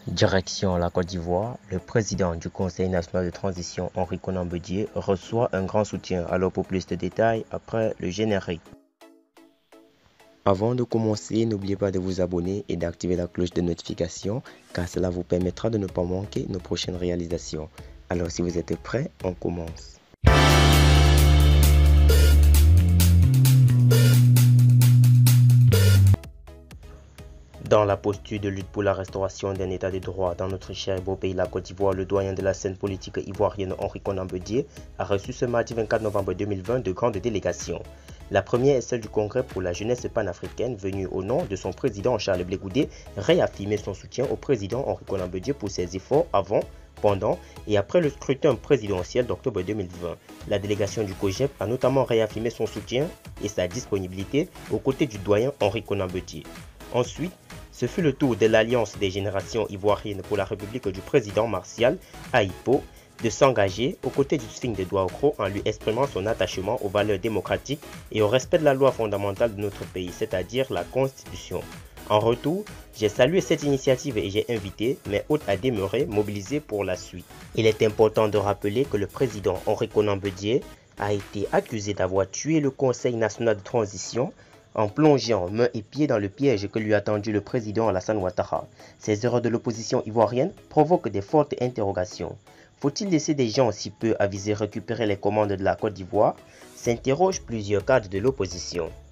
Direction la Côte d'Ivoire, le président du Conseil national de transition, Henri Konan Bédié, reçoit un grand soutien. Alors pour plus de détails, après le générique. Avant de commencer, n'oubliez pas de vous abonner et d'activer la cloche de notification, car cela vous permettra de ne pas manquer nos prochaines réalisations. Alors si vous êtes prêts, on commence. Dans la posture de lutte pour la restauration d'un état de droit dans notre cher et beau pays, la Côte d'Ivoire, le doyen de la scène politique ivoirienne Henri Konan Bédié a reçu ce mardi 24 novembre 2020 de grandes délégations. La première est celle du Congrès pour la jeunesse panafricaine, venue au nom de son président Charles Blé Goudé réaffirmer son soutien au président Henri Konan Bédié pour ses efforts avant, pendant et après le scrutin présidentiel d'octobre 2020. La délégation du COJEP a notamment réaffirmé son soutien et sa disponibilité aux côtés du doyen Henri Konan Bédié. Ensuite, ce fut le tour de l'Alliance des générations ivoiriennes pour la République du président Martial Ahipo de s'engager aux côtés du Sphinx de Douaoukro en lui exprimant son attachement aux valeurs démocratiques et au respect de la loi fondamentale de notre pays, c'est-à-dire la Constitution. En retour, j'ai salué cette initiative et j'ai invité mes hôtes à demeurer mobilisés pour la suite. Il est important de rappeler que le président Henri Konan Bédié a été accusé d'avoir tué le Conseil national de transition en plongeant mains et pieds dans le piège que lui a tendu le président Alassane Ouattara. Ces erreurs de l'opposition ivoirienne provoquent des fortes interrogations. Faut-il laisser des gens si peu avisés récupérer les commandes de la Côte d'Ivoire? S'interrogent plusieurs cadres de l'opposition.